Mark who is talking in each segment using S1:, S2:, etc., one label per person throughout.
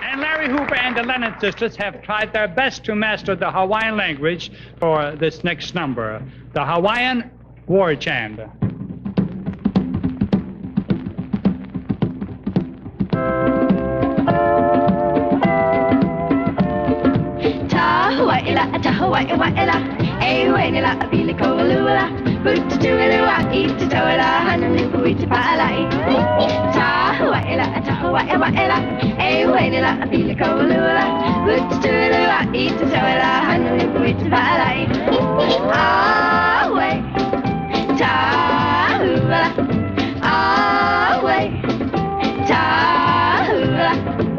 S1: And Larry Hooper and the Lennon sisters have tried their best to master the Hawaiian language for this next number, the Hawaiian War Chant.
S2: Tahua'ila, Ewenila, Abilikovalula, Buttuila, Itatoila, Hanalipuita Palai. Tahua'ila, Ewenila, Abilikovalula, Buttuila, Itatoila, Hanalipuita Palai. Away, Tahua'ila, away, Tahua'ila.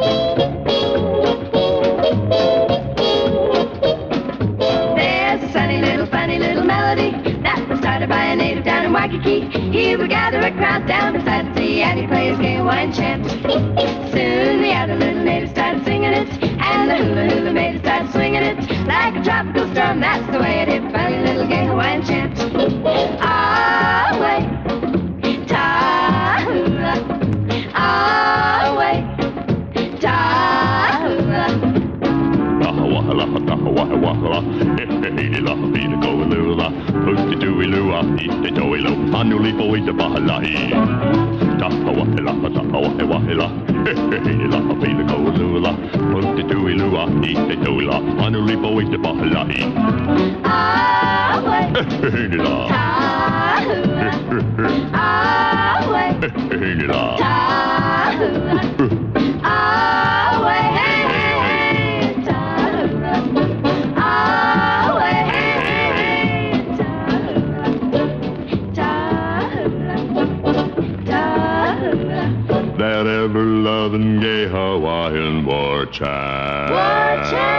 S2: Funny little melody that was started by a native down in Waikiki. He would gather a crowd down beside the sea and he played his gay Hawaiian chant. Soon the other little natives started singing it, and the hula hula maidens started swinging it like a tropical storm. That's the way it hit. Funny little gay Hawaiian chant. Away, Tahula. Away, Tahula.
S3: Tahawahala, tahawahala, la pina go lula, pusti dui lua, ite doilo, anuli boy de bahalahi. Tahawahela, tahawahela, la pina go lula, pusti dui lua, ite doila, anuli boy de bahalahi.
S2: Away, Tahula. Away, Tahula. Away.
S3: That ever-loving gay Hawaiian war chant.
S2: War chant.